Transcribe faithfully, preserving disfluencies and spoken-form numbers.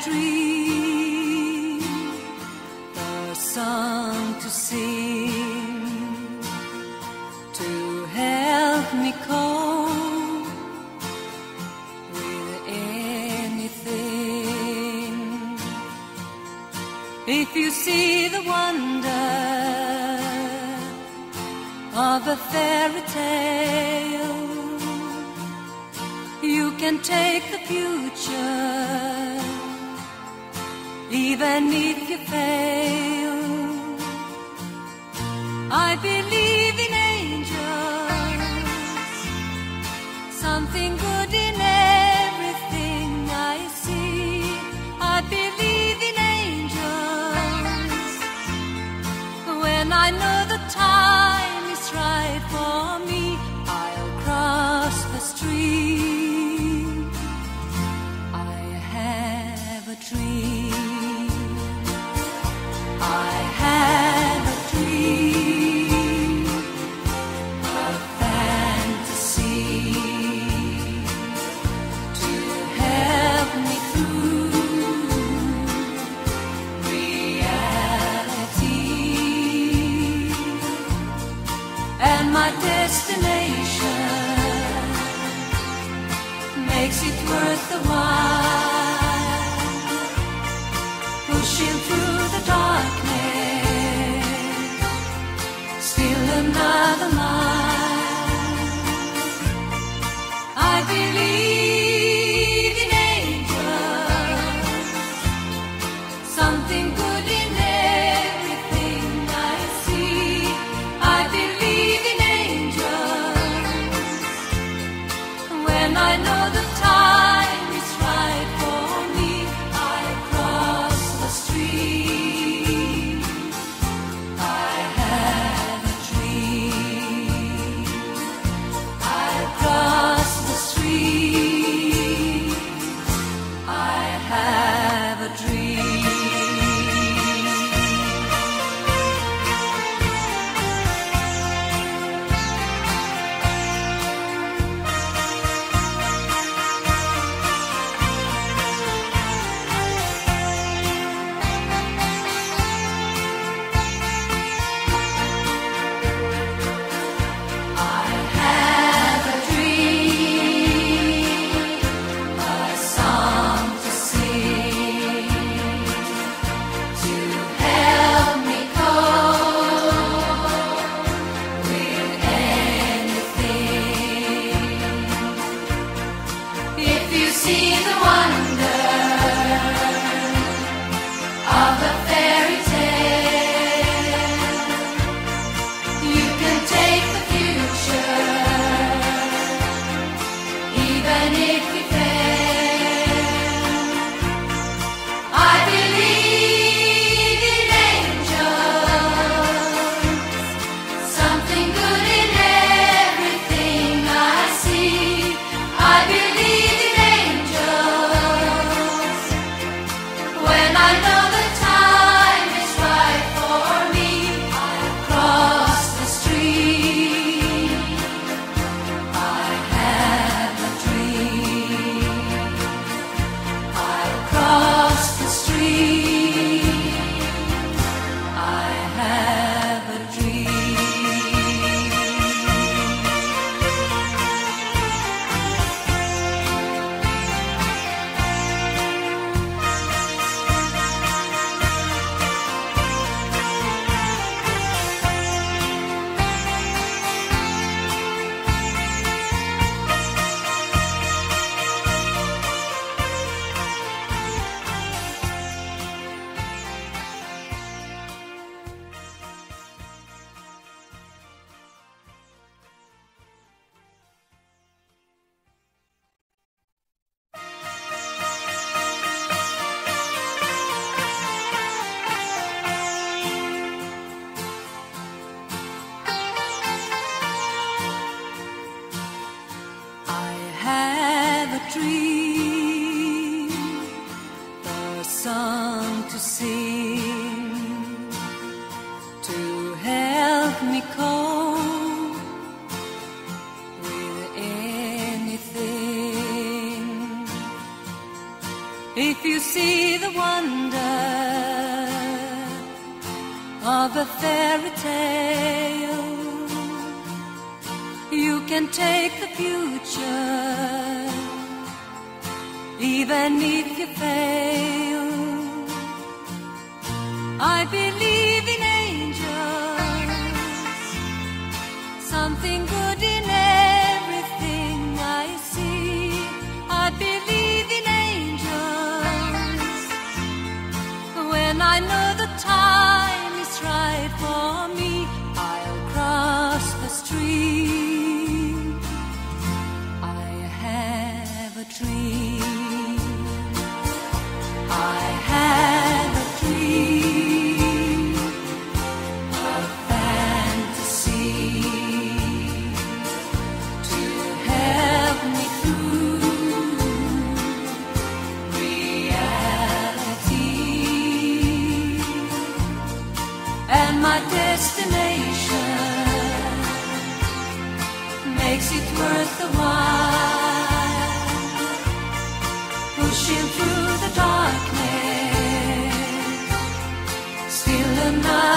dream, a song to sing, to help me cope with anything. If you see the wonder of a fairy tale, you can take the future, even if you fail. I believe in angels, something good in everything I see. I believe in angels, when I know the time is right for me, I'll cross the stream. I have a dream, I have a dream, a fantasy to help me through reality. And my destination makes it worth the while, pushing through the darkness, still another mile. I believe in angels, something good in everything I see. I believe in angels, when I know the time is right for me, I cross the stream. I have a dream, I cross the stream. I have a dream. If you see the wonder of a fairy tale, you can take the future, even if you fail. I believe in angels, something good in everything I see. I believe in angels when I know the time is right for me. I'll cross the stream. I have a dream. I have a dream, a fantasy to help me through reality, and my destination makes it worth the while, pushing through the darkness, still another